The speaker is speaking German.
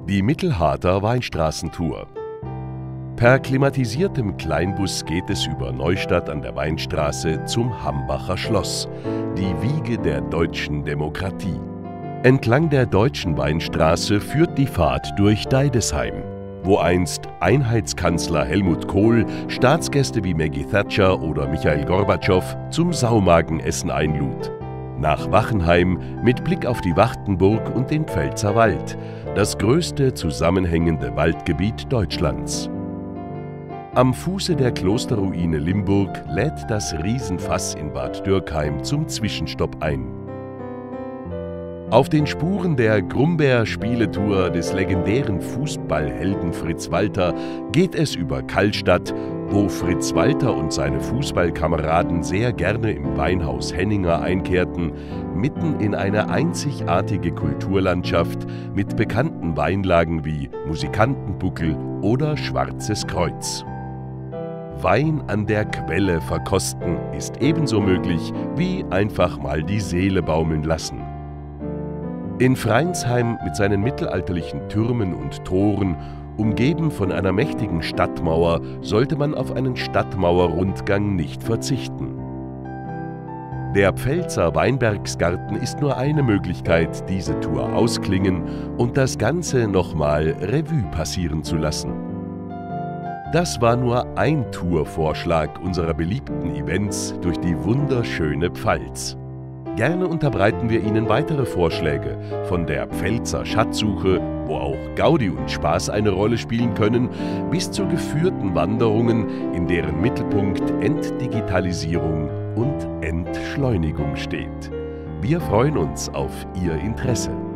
Die Mittelharter Weinstraßentour. Per klimatisiertem Kleinbus geht es über Neustadt an der Weinstraße zum Hambacher Schloss, die Wiege der deutschen Demokratie. Entlang der Deutschen Weinstraße führt die Fahrt durch Deidesheim, wo einst Einheitskanzler Helmut Kohl Staatsgäste wie Maggie Thatcher oder Michail Gorbatschow zum Saumagenessen einlud. Nach Wachenheim mit Blick auf die Wartenburg und den Pfälzer Wald, das größte zusammenhängende Waldgebiet Deutschlands. Am Fuße der Klosterruine Limburg lädt das Riesenfass in Bad Dürkheim zum Zwischenstopp ein. Auf den Spuren der Grumbeer-Spieletour des legendären Fußballhelden Fritz Walter geht es über Kallstadt, wo Fritz Walter und seine Fußballkameraden sehr gerne im Weinhaus Henninger einkehrten, mitten in eine einzigartige Kulturlandschaft mit bekannten Weinlagen wie Musikantenbuckel oder Schwarzes Kreuz. Wein an der Quelle verkosten ist ebenso möglich wie einfach mal die Seele baumeln lassen. In Freinsheim mit seinen mittelalterlichen Türmen und Toren, umgeben von einer mächtigen Stadtmauer, sollte man auf einen Stadtmauerrundgang nicht verzichten. Der Pfälzer Weinbergsgarten ist nur eine Möglichkeit, diese Tour ausklingen und das Ganze nochmal Revue passieren zu lassen. Das war nur ein Tourvorschlag unserer beliebten Events durch die wunderschöne Pfalz. Gerne unterbreiten wir Ihnen weitere Vorschläge, von der Pfälzer Schatzsuche, wo auch Gaudi und Spaß eine Rolle spielen können, bis zu geführten Wanderungen, in deren Mittelpunkt Entdigitalisierung und Entschleunigung steht. Wir freuen uns auf Ihr Interesse.